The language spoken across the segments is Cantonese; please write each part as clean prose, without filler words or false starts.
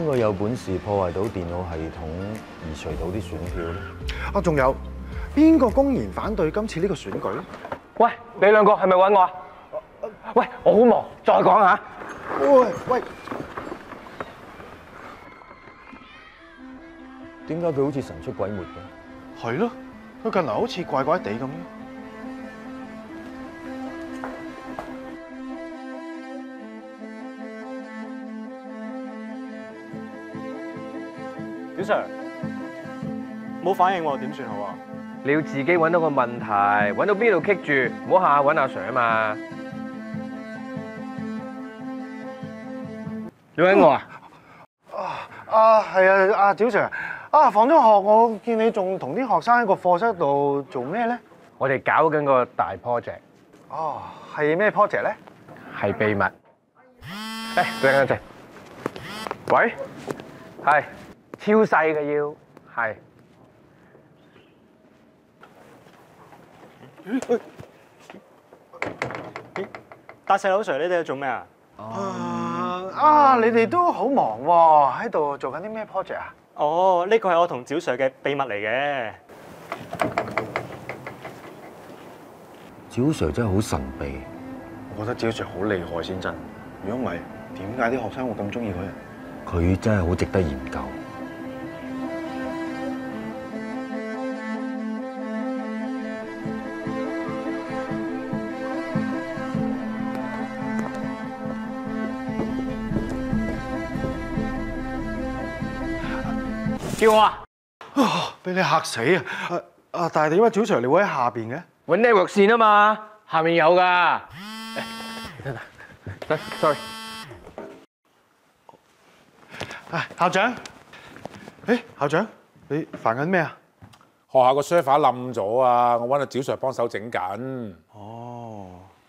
邊個有本事破壞到電腦系統，移除到啲選票咧？ 啊，仲有邊個公然反對今次呢個選舉咧？ 喂，你兩個係咪揾我啊？喂，我好忙，再講下。 喂， 點解佢好似神出鬼沒嘅？ 係咯，佢近來好似怪怪地咁。 小 Sir， 冇反應喎，點算好啊？ 你要自己揾到個問題，揾到邊度棘住，唔好下下揾阿 Sir 啊嘛。你揾我啊？ 係啊，阿小 Sir， 放咗學，我見你仲同啲學生喺個課室度做咩咧？ 我哋搞緊個大 project， 哦，係咩 project 咧？ 係秘密。等陣。喂，係超細嘅要，係。 大細佬 Sir， 你哋喺做咩啊？ 你哋都好忙喎，喺度做緊啲咩 project 啊？ 哦，呢個係我同小 Sir 嘅秘密嚟嘅。 趙 Sir 真係好神秘。 我覺得趙 Sir 好厲害先真，如果唔係，點解啲學生會咁中意佢啊？ 佢真係好值得研究。 叫我啊！ 俾你嚇死啊！但係點解趙 Sir 你會喺下邊嘅？ 揾 network 線啊嘛，下面有㗎。得 ，sorry。 校長，校長，你煩緊咩啊？ 學校個 server 冧咗啊！我揾阿趙 Sir 幫手整緊。 哦。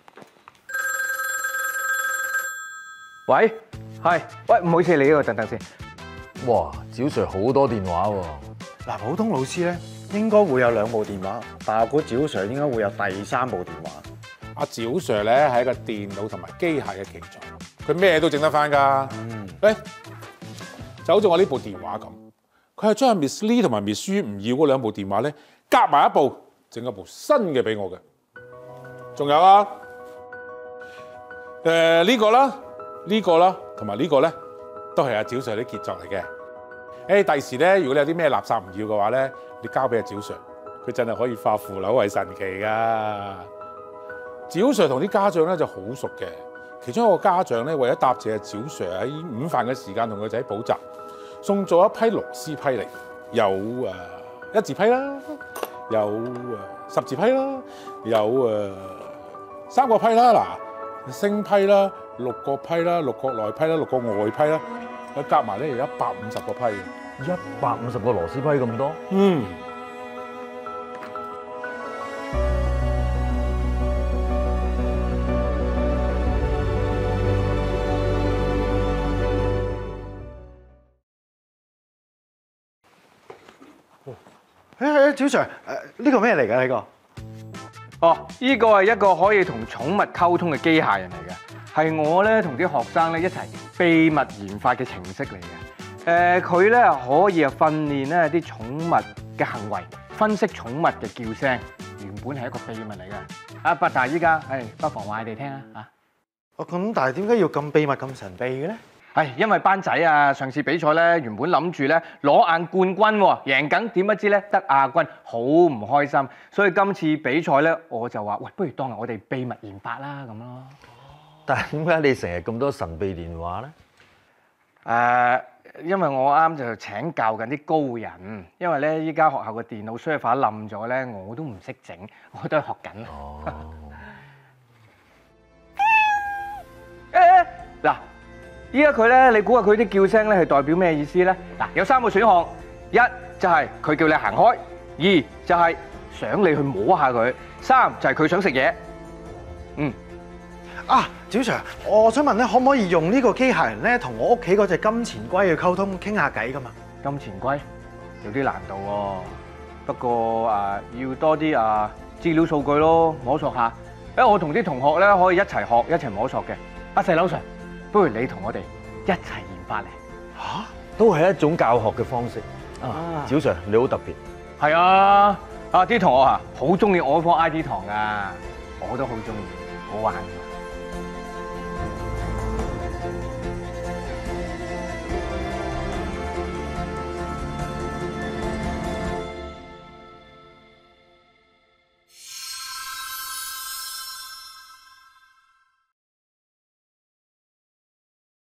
喂，係，喂，唔好意思，你呢個等先。 哇，趙 Sir 好多電話喎。 嗱，普通老師咧應該會有2部電話，但係我估趙 Sir 應該會有第3部電話。 阿趙 Sir 咧係一個電腦同埋機械嘅奇才，佢咩都整得翻㗎。就好似我呢部電話咁，佢係將阿 Miss Lee 同埋 Miss Yu 唔要嗰2部電話咧夾埋一部，整一部新嘅俾我嘅。仲有啊，呢個啦，呢個啦，同埋呢個咧，都係阿趙 Sir 啲傑作嚟嘅。第時咧，如果你有啲咩垃圾唔要嘅話咧，你交俾阿趙 Sir， 佢真係可以化腐朽為神奇㗎。趙 Sir 同啲家長咧就好熟嘅，其中一個家長咧為咗答謝阿趙 Sir 喺午飯嘅時間同個仔補習，送咗一批螺絲批嚟，有1字批啦，有10字批啦，有3個批啦，嗱星批啦，6個批啦，6個內批啦，6個外批啦，佢夾埋咧有150個批。 150個螺絲批咁多？ 趙 Sir， 呢個咩嚟㗎？呢個？ 哦，呢個係一個可以同寵物溝通嘅機械人嚟嘅，係我咧同啲學生咧一齊秘密研發嘅程式嚟嘅。佢咧可以訓練咧啲寵物嘅行為，分析寵物嘅叫聲。原本係一個秘密嚟嘅，但係依家不妨話你哋聽啊嚇。 咁但係點解要咁秘密咁神秘嘅咧？ 因為班仔啊，上次比賽咧原本諗住咧攞硬冠軍喎，贏緊，點不知咧得亞軍，好唔開心。所以今次比賽咧，我就話喂，不如當日我哋秘密研發啦咁咯。 但係點解你成日咁多神秘電話咧？ 因為我啱就請教緊啲高人，因為咧依家學校嘅電腦 server 冧咗咧，我都唔識整，我都係學緊。嗱，依家佢咧，你估下佢啲叫聲咧係代表咩意思咧？嗱，有3個選項，一就係佢叫你行開，二就係想你去摸下佢，三就係佢想食嘢。 趙 Sir， 我想問咧，可唔可以用呢個機械人咧，同我屋企嗰隻金錢龜去溝通傾下偈噶嘛？ 金錢龜有啲難度喎，不過要多啲資料數據咯，摸索下。我同啲同學咧可以一齊學一齊摸索嘅。細佬 Sir， 不如你同我哋一齊研發嚟。 都係一種教學嘅方式。啊，小 Sir 你好特別。 係啊，啲同學啊好中意我科 I T 堂㗎，我都好中意，好玩。